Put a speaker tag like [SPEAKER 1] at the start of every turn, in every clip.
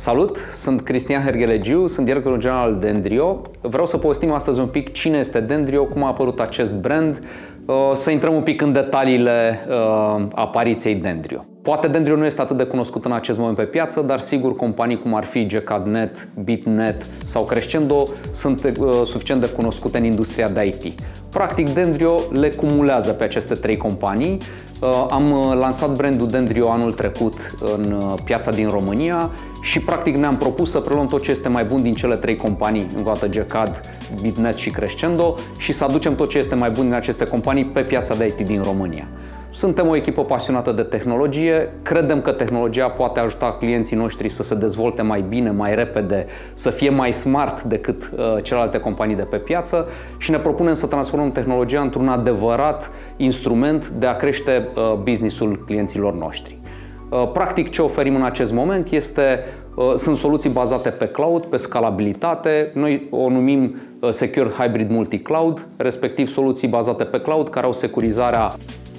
[SPEAKER 1] Salut, sunt Cristian Herghelegiu, sunt directorul general al Dendrio. Vreau să povestim astăzi un pic cine este Dendrio, cum a apărut acest brand, să intrăm un pic în detaliile apariției Dendrio. Poate Dendrio nu este atât de cunoscut în acest moment pe piață, dar sigur companii cum ar fi GCAD.net, BitNet sau Crescendo sunt suficient de cunoscute în industria de IT. Practic Dendrio le cumulează pe aceste trei companii. Am lansat brandul Dendrio anul trecut în piața din România și practic ne-am propus să preluăm tot ce este mai bun din cele trei companii, încă o dată GCAD, BitNet și Crescendo, și să aducem tot ce este mai bun din aceste companii pe piața de IT din România. Suntem o echipă pasionată de tehnologie, credem că tehnologia poate ajuta clienții noștri să se dezvolte mai bine, mai repede, să fie mai smart decât celelalte companii de pe piață și ne propunem să transformăm tehnologia într-un adevărat instrument de a crește business-ul clienților noștri. Practic ce oferim în acest moment sunt soluții bazate pe cloud, pe scalabilitate. Noi o numim Secure Hybrid Multi-Cloud, respectiv soluții bazate pe cloud care au securizarea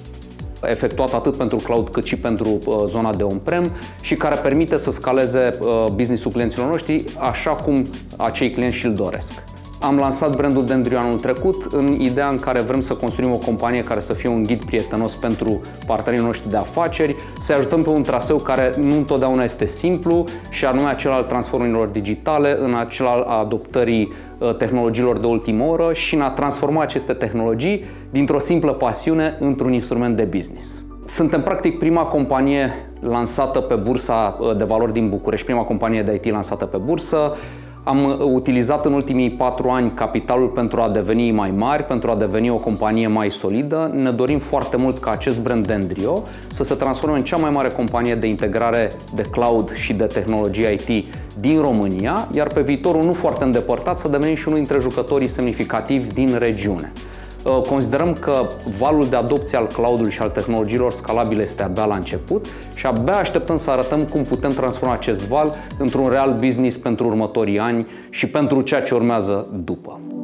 [SPEAKER 1] efectuat atât pentru cloud cât și pentru zona de on-prem și care permite să scaleze business-ul clienților noștri așa cum acei clienți și-l doresc. Am lansat brandul Dendrio anul trecut în ideea în care vrem să construim o companie care să fie un ghid prietenos pentru partenerii noștri de afaceri, să ajutăm pe un traseu care nu întotdeauna este simplu și anume acela al transformărilor digitale, în acela al adoptării tehnologiilor de ultimă oră și în a transforma aceste tehnologii dintr-o simplă pasiune într-un instrument de business. Suntem practic prima companie lansată pe bursa de valori din București, prima companie de IT lansată pe bursă. Am utilizat în ultimii 4 ani capitalul pentru a deveni mai mari, pentru a deveni o companie mai solidă. Ne dorim foarte mult ca acest brand Dendrio să se transforme în cea mai mare companie de integrare de cloud și de tehnologie IT din România, iar pe viitorul nu foarte îndepărtat să devenim și unul dintre jucătorii semnificativi din regiune. Considerăm că valul de adopție al cloud-ului și al tehnologiilor scalabile este abia la început și abia așteptăm să arătăm cum putem transforma acest val într-un real business pentru următorii ani și pentru ceea ce urmează după.